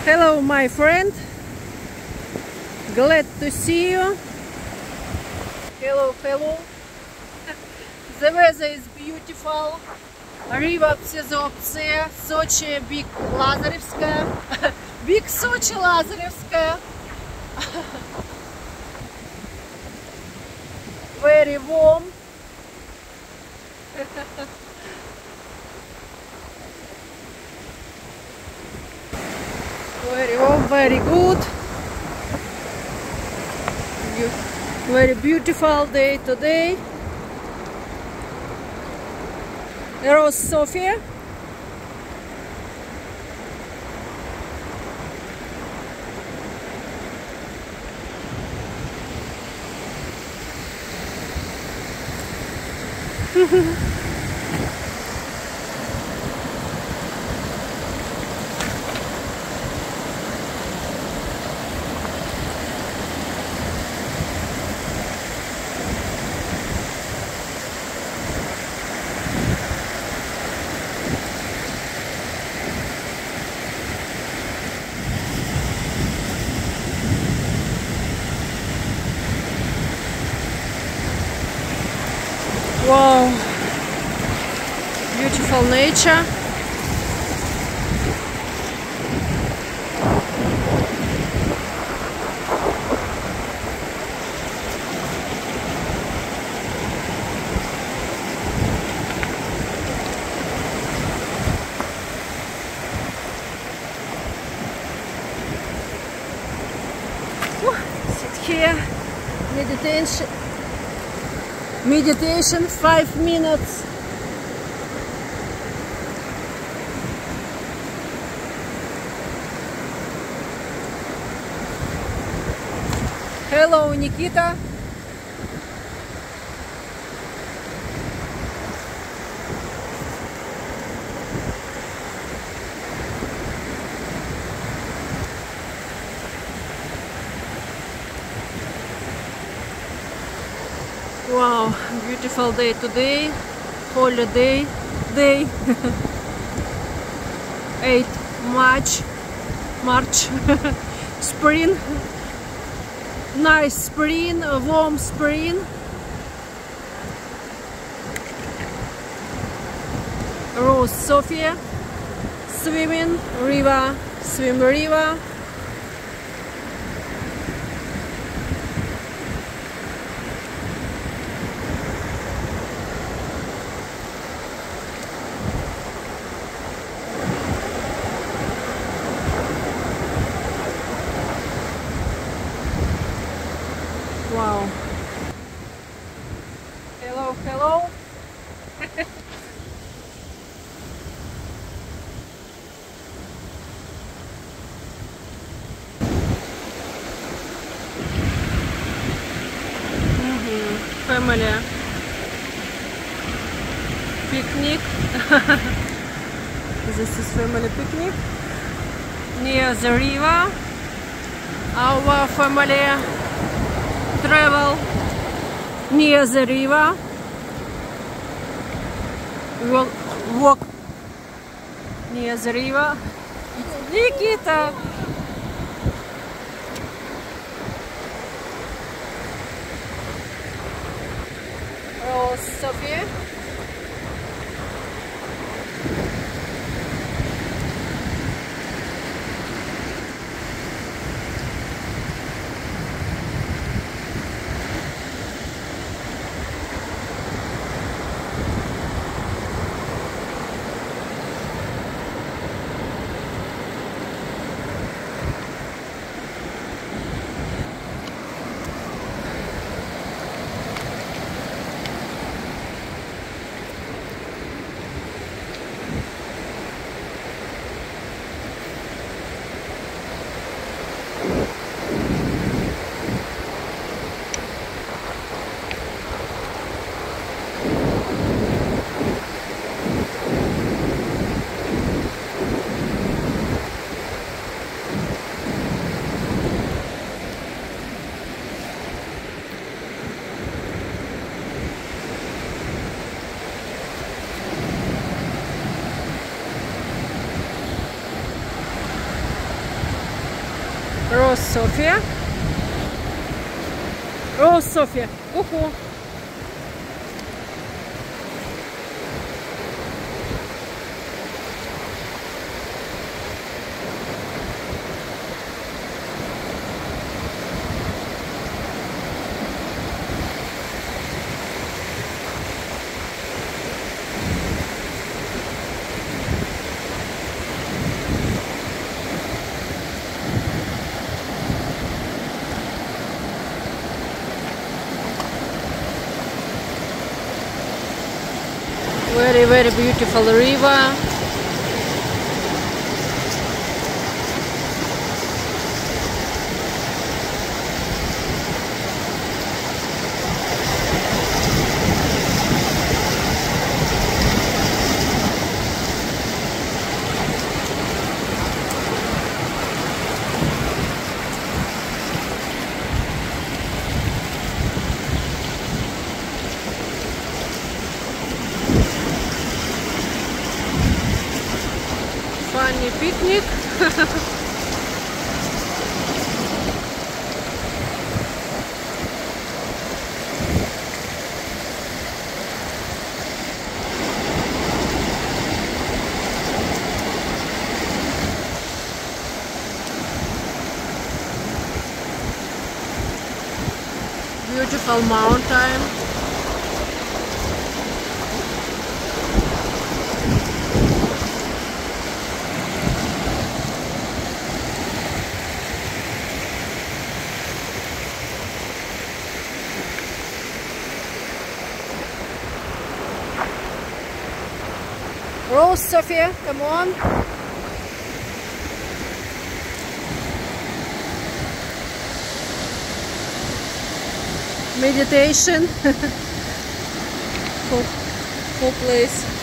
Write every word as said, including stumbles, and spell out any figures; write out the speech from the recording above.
Hello, my friend. Glad to see you. Hello, hello. The weather is beautiful. Riva Psezopce, Sochi, Big Lazarevskaya. Big Sochi Lazarevskaya. Very warm. Very warm, very good. Very beautiful day today. Rose Sofia. Wow, beautiful nature. Sit here, meditation. Meditation, five minutes. Hello, Nikita. Wow, beautiful day today, holiday day, eighth March, March, spring, nice spring, warm spring. Rose Sofia, swimming, river, swim river. Wow. Hello, hello. Mm-hmm. Family picnic. This is family picnic near the river. Our family travel near the river. We will walk near the river. Nikita! Oh, Sophia. Rose Sofia. Rose Sofia, coucou. Very, very beautiful river. Funny picnic. Beautiful mountain. Rose Sofia, come on. Meditation. cool, cool place.